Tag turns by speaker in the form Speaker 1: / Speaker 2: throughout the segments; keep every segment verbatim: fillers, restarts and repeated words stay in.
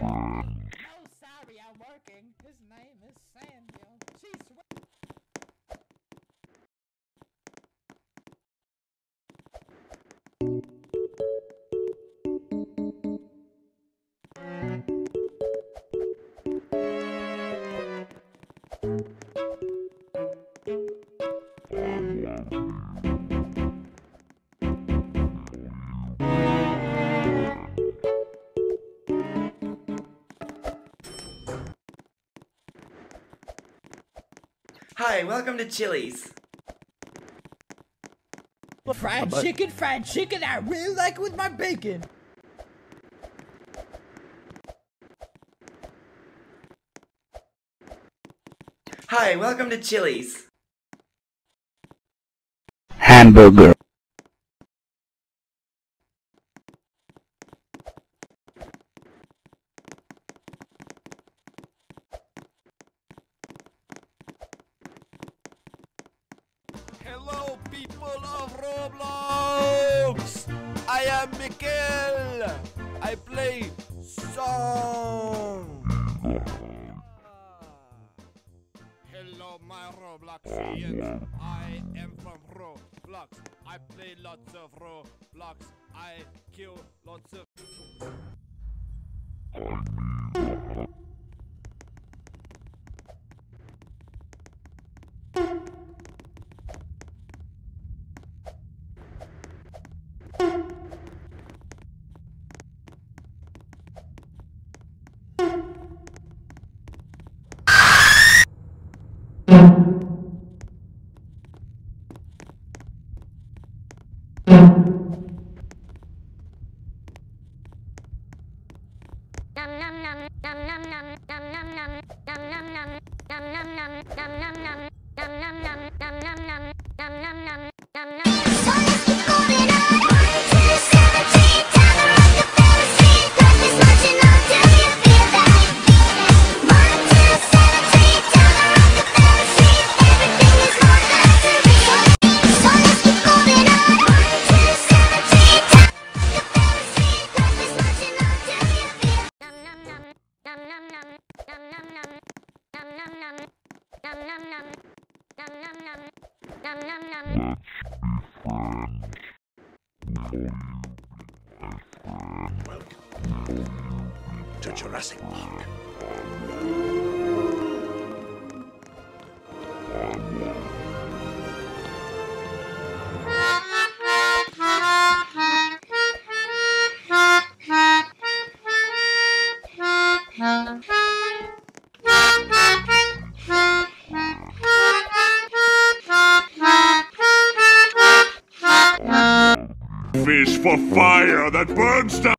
Speaker 1: sorry, I'm working. His name is Samuel. She's
Speaker 2: Hi, welcome to Chili's.
Speaker 1: fried
Speaker 3: But-
Speaker 1: chicken, fried chicken. I really like it with my bacon.
Speaker 2: Hi, welcome to Chili's.
Speaker 3: Hamburger.
Speaker 4: Hello, people of Roblox! I am Mikkel! I play song! Hello, my Robloxians. I am from Roblox. I play lots of Roblox. I kill lots of...
Speaker 5: To Jurassic Park.
Speaker 6: Fish for fire that burns down.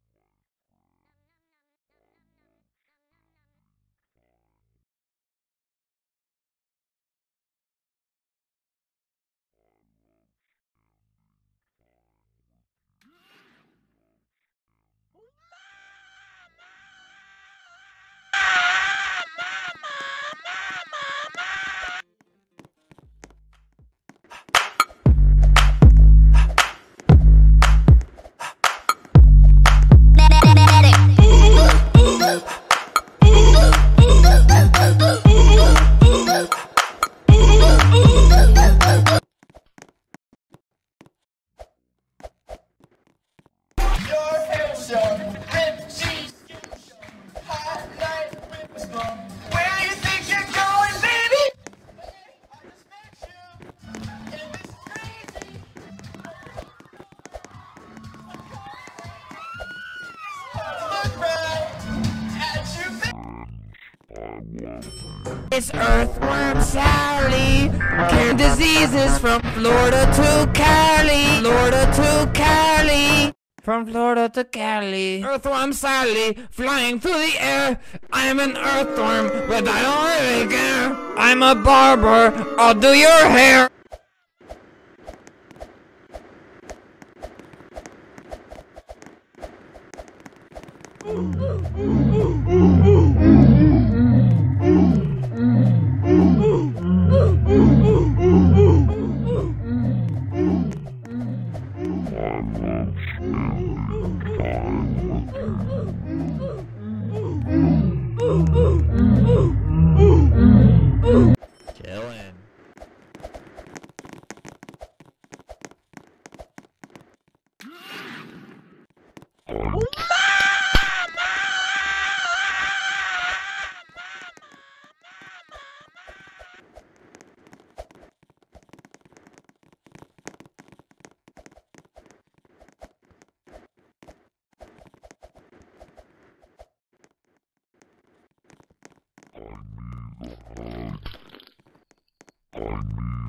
Speaker 1: It's Earthworm Sally, curing diseases from Florida to Cali, Florida to Cali, from Florida to Cali. Earthworm Sally, flying through the air. I'm an earthworm, but I don't really care. I'm a barber, I'll do your hair.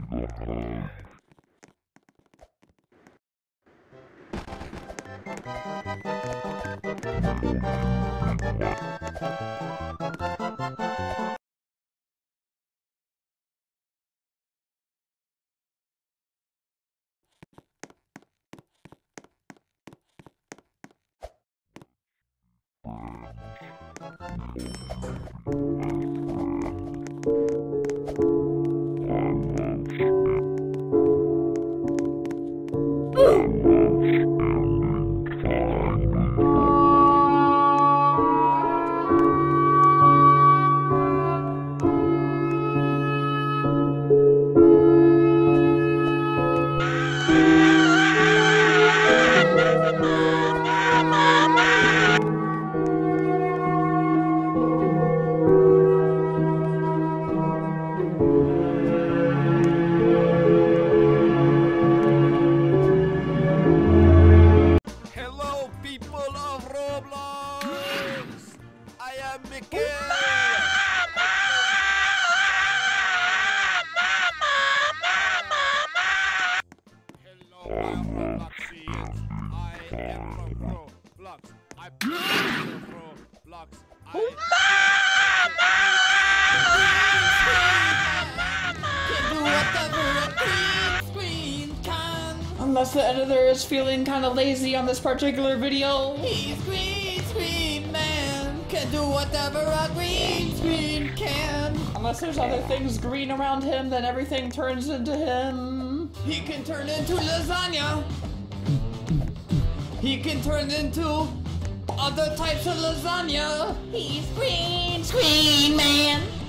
Speaker 4: Hello, people of Roblox! I am Miguel! Hello, my Robloxians! I am from Roblox. I play Roblox.
Speaker 3: Unless the editor is feeling kind of lazy on this particular video.
Speaker 1: He's green screen man, can do whatever a green screen can.
Speaker 3: Unless there's other things green around him, then everything turns into him.
Speaker 1: He can turn into lasagna. He can turn into other types of lasagna. He's green screen man.